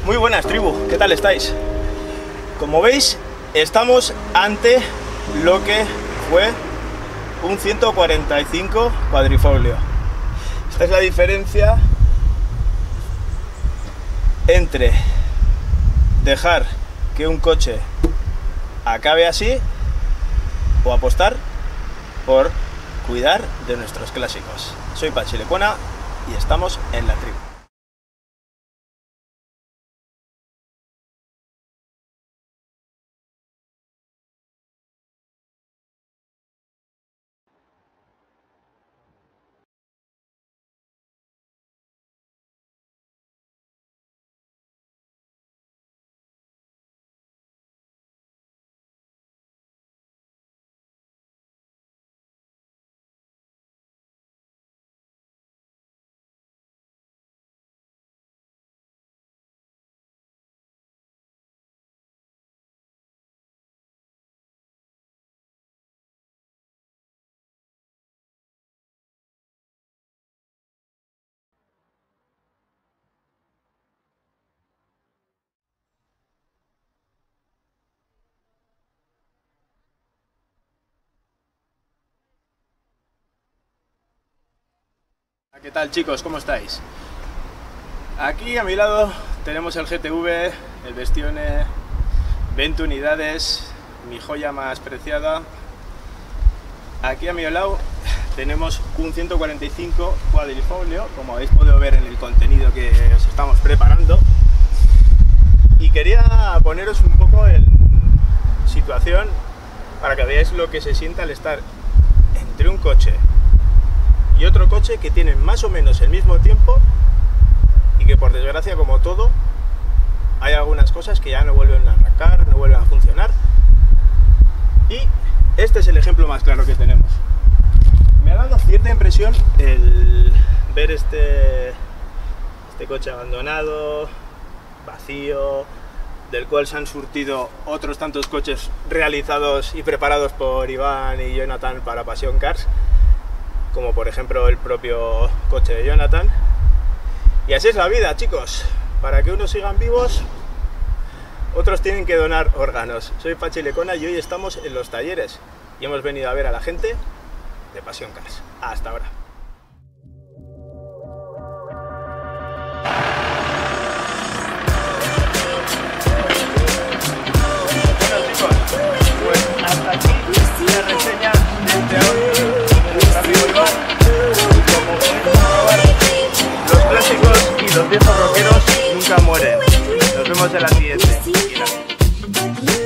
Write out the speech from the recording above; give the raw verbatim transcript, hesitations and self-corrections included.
Muy buenas, tribu, ¿qué tal estáis? Como veis, estamos ante lo que fue un ciento cuarenta y cinco cuadrifolio. Esta es la diferencia entre dejar que un coche acabe así o apostar por cuidar de nuestros clásicos. Soy Pachi Lecuona y estamos en la tribu. ¿Qué tal, chicos? ¿Cómo estáis? Aquí a mi lado tenemos el G T V, el Bestione, veinte unidades, mi joya más preciada. Aquí a mi lado tenemos un ciento cuarenta y cinco cuadrifolio, como habéis podido ver en el contenido que os estamos preparando. Y quería poneros un poco en situación para que veáis lo que se siente al estar entre un coche y otro coche que tienen más o menos el mismo tiempo y que, por desgracia, como todo, hay algunas cosas que ya no vuelven a arrancar, no vuelven a funcionar, y este es el ejemplo más claro que tenemos. Me ha dado cierta impresión el ver este, este coche abandonado, vacío, del cual se han surtido otros tantos coches realizados y preparados por Iván y Jonathan para Passion Cars, como por ejemplo el propio coche de Jonathan. Y así es la vida, chicos. Para que unos sigan vivos, otros tienen que donar órganos. Soy Pachi Lecuona y hoy estamos en los talleres y hemos venido a ver a la gente de Passion Cars. Hasta ahora. Bueno, chicos, pues hasta aquí la reseña de hoy. Como podéis comprobar, los clásicos y los viejos rockeros nunca mueren. Nos vemos en la siguiente.